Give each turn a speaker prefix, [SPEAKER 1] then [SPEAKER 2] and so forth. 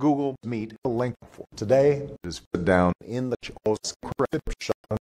[SPEAKER 1] Google Meet a link for. Today is put down in the description